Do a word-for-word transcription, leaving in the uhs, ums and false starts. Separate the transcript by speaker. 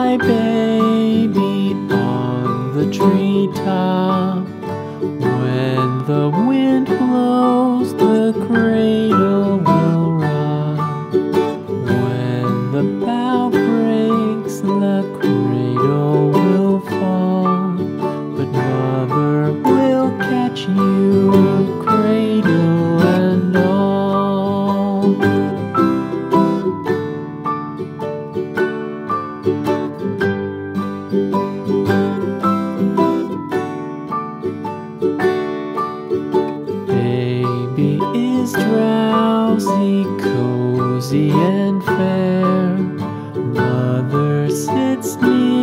Speaker 1: my baby on the treetop. When the wind blows, the cradle will rock. When the bough breaks, the cradle will fall. But mother will catch you, cradle and all. Baby is drowsy, cozy and fair. Mother sits near